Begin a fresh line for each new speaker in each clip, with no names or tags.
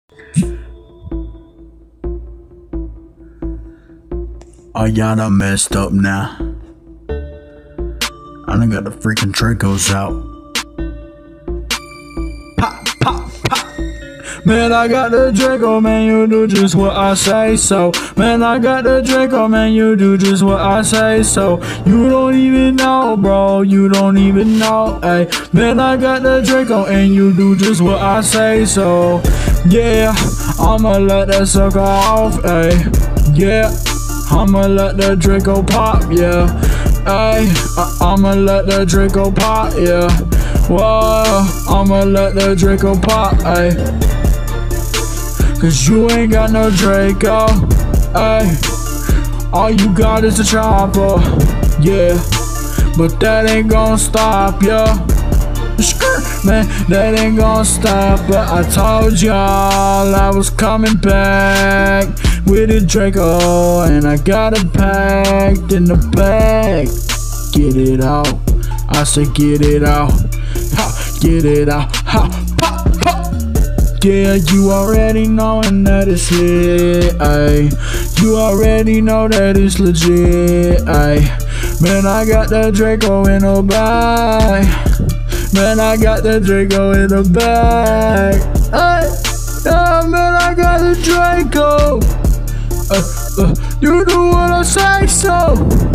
Oh, y'all done messed up now. I done got the freaking Dracos out. Pop, pop, pop. Man, I got the Draco, man, you do just what I say so. Man, I got the Draco, man, you do just what I say so. You don't even know, bro, you don't even know, ayy. Man, I got the Draco, and you do just what I say so. Yeah, I'ma let that sucker off, ayy. Yeah, I'ma let the Draco pop, yeah. Ay, I'ma let the Draco pop, yeah. Whoa, I'ma let the Draco pop, ay. Cause you ain't got no Draco, ay. All you got is a chopper, yeah. But that ain't gon' stop, yeah. Man, that ain't gon' stop. But I told y'all I was coming back with a Draco, and I got it packed in the bag. Get it out, I said get it out. Ha, get it out, ha, pop, pop. Yeah, you already knowin' that it's lit, ayy. You already know that it's legit, ayy. Man, I got that Draco in a bag. Man, I got the Draco in the bag. Ay, yeah, man, I got the Draco. You do what I say so.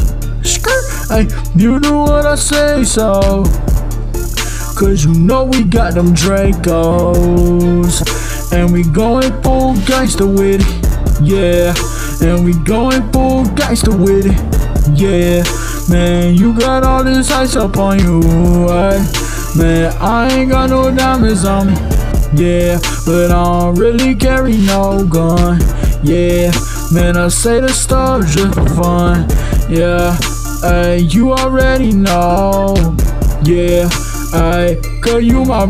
Ay, you do what I say so. Cause you know we got them Dracos, and we going full gangster with it. Yeah, and we going full gangster with it. Yeah, man, you got all this ice up on you, ay. Man, I ain't got no diamonds on me, yeah, but I don't really carry no gun, yeah. Man, I say the stuff just for fun, yeah. Ay, you already know, yeah. Ay, cause you my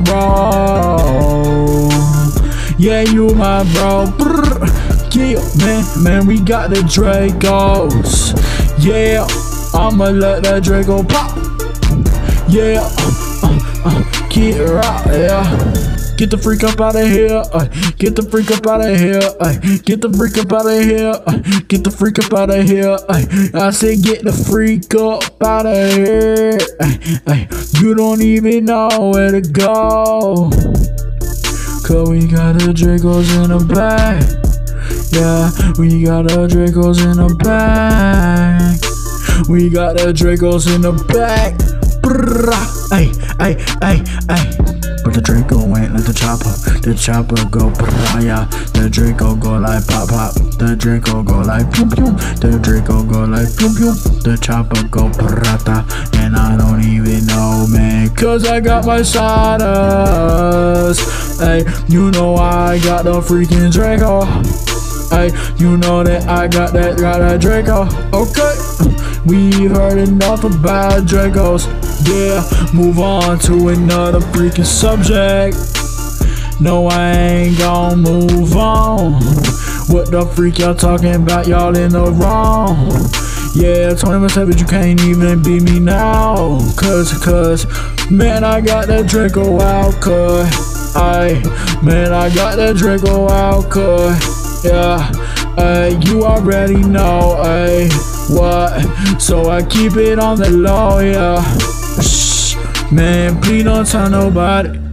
bro, yeah, you my bro. Brr. Yeah, man, we got the Dracos, yeah. I'ma let that Draco pop, yeah. Get right, yeah. Get the freak up out of here, get the freak up out of here, get the freak up out of here, get the freak up out of here, I said get the freak up out of here, you don't even know where to go, cause we got the Dracos in the bag, yeah, we got the Dracos in the bag, we got the Dracos in the bag. Ay, ay, ay, ay. But the Draco ain't like the chopper go yeah. The Draco go like pop pop, the Draco go like pew pew, the Draco go like pew pew, the chopper go prata, and I don't even know, man, cause I got my sodas. Ay, you know I got the freaking Draco. Ay, you know that I got that Draco. Okay, we've heard enough about Dracos. Yeah, move on to another freaking subject. No, I ain't gon' move on. What the freak y'all talking about? Y'all in the wrong. Yeah, 20-7, you can't even beat me now. Cause, man, I got that Draco out, cuz. Ay, man, I got that Draco out, cuz. Yeah, you already know, ay, what? So I keep it on the low, yeah. Shh, man, please don't tell nobody.